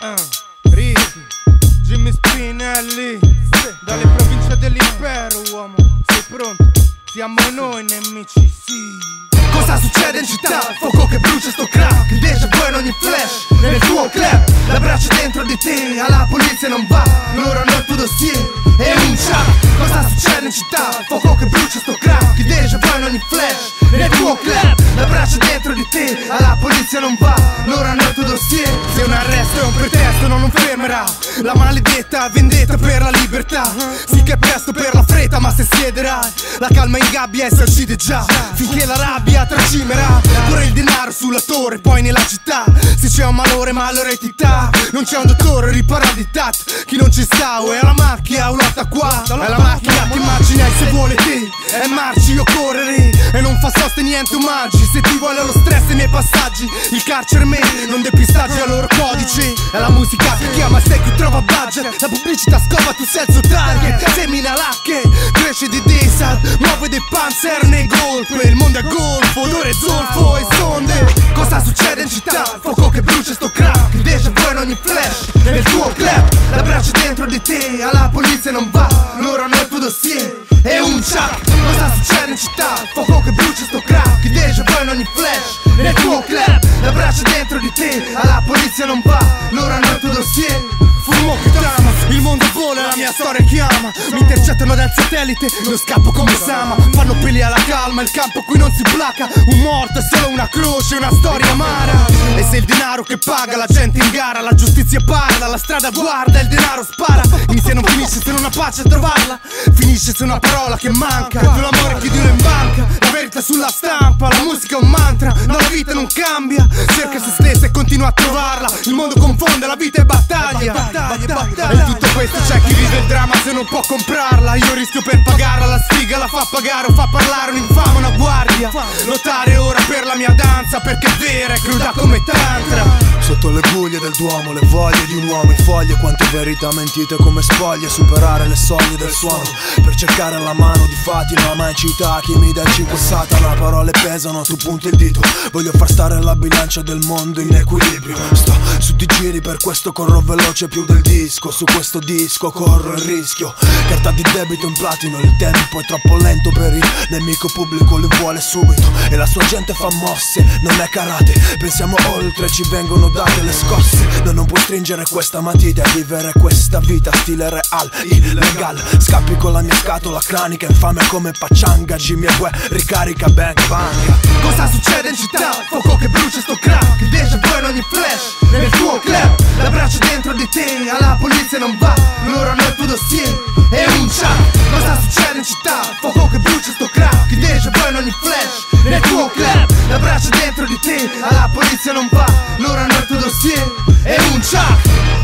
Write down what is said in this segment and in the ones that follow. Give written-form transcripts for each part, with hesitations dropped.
Ricky, Jimmy Spinelli, dalle province dell'impero, uomo. Sei pronto? Siamo noi nemici, sì. Cosa succede in città? Fuoco che brucia sto crack, il déjà vu in ogni flash, nel tuo club, la braccia dentro di te, alla polizia non va, loro hanno il tuo dossier, è un chat. Cosa succede in città? Fuoco che brucia sto crack, il déjà vu in ogni flash, nel tuo club, la braccia dentro di te, alla polizia non va, loro hanno il tuo dossier. Se un arresto è un pretesto non fermerà la maledetta vendetta per la libertà. Sì che è presto per la fretta, ma se siederai, la calma in gabbia e si uccide già, finché la rabbia tracimerà. Pure il denaro sulla torre, poi nella città, se c'è un malore entità, non c'è un dottore, ripara di tat. Chi non ci sta o è la macchia o lotta qua, è la macchina che immagina e se vuole te è marci, io correre e non fa soste niente omaggi. Se ti vuole lo stress i miei passaggi, il carcere me, non depistaggi al loro codice. È la musica che chiama, sei qui trova budget, la pubblicità scova, tu sei il suo target. Semina lacche, cresce di desad, muove dei panzer nei golpe, il mondo è golfo, odore zolfo e sonde. Cosa succede in città? Fuoco che brucia sto crack, il déjà vu in ogni flash, nel tuo club, la braccia dentro di te, alla polizia non va, loro hanno il tuo dossier, è un chat. Cosa succede in città? Fuoco che brucia sto crack, il déjà vu in ogni flash, nel tuo club, la braccia dentro di te, alla polizia non va, loro hanno il tuo dossier. Fumo che trama, il mondo vola, la mia storia chiama. Mi intercettano dal satellite, lo scappo come Sama. Fanno peli alla calma, il campo qui non si placa. Un morto è solo una croce, una storia amara. E se il denaro che paga, la gente in gara, la giustizia parla, la strada guarda, il denaro spara. Inizia non finisce se non ha pace a trovarla, finisce se una parola che manca. Tu l'amore chiudilo in banca, la verità sulla stampa, la musica è un mantra, no la vita non cambia. Cerca se stessa e continua a trovarla, il mondo confonde, la vita è battaglia. E in tutto questo c'è chi vive il dramma se non può comprarla. Io rischio per pagarla, la sfiga la fa pagare o fa parlare un infame, una guardia. Lottare ora per la mia danza, perché è vera e cruda come tantra. Sotto le guglie del Duomo, le voglie di un uomo in foglie, quante verità mentite come spoglie. Superare le soglie del suono, per cercare la mano di Fatima. Ma in città chi mi dà il 5 Satana, parole pesano, tu punti il dito. Voglio far stare la bilancia del mondo in equilibrio. Sto su di giri, per questo corro veloce più del disco. Su questo disco corro il rischio, carta di debito in platino. Il tempo è troppo lento per il nemico pubblico, le vuole subito e la sua gente fa mosse. Non è karate, pensiamo oltre, ci vengono date le scosse. No, non puoi stringere questa matita e vivere questa vita stile real, illegal. Scappi con la mia scatola cranica, infame come paccianga. Jimmy e Gue, ricarica bang bang. Cosa succede in città? Fuoco che brucia sto crack, il déjà vu in ogni flash, nel tuo club, la braccia dentro di te, alla polizia non va, loro hanno il tuo dossier, è un chat. Cosa succede in città? Fuoco che brucia sto crack, il déjà vu in ogni flash, nel tuo club, la braccia dentro di te, alla polizia non va, loro hanno il tuo dossier, è un chat.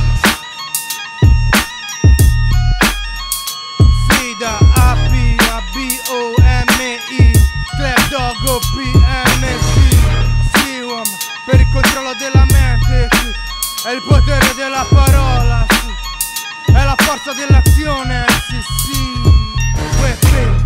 Sida A-P-A-B-O-M-I, Club Dog O-P-M-C. Sì, uomo, per il controllo della mente, sì. È il potere della parola, sì. È la forza dell'azione, sì, sì. Uè,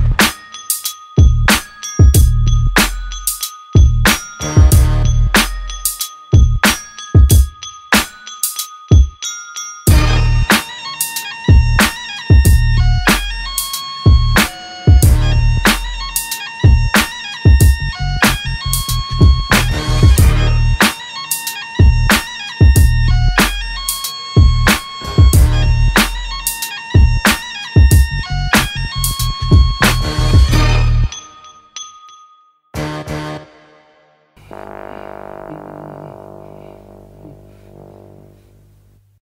You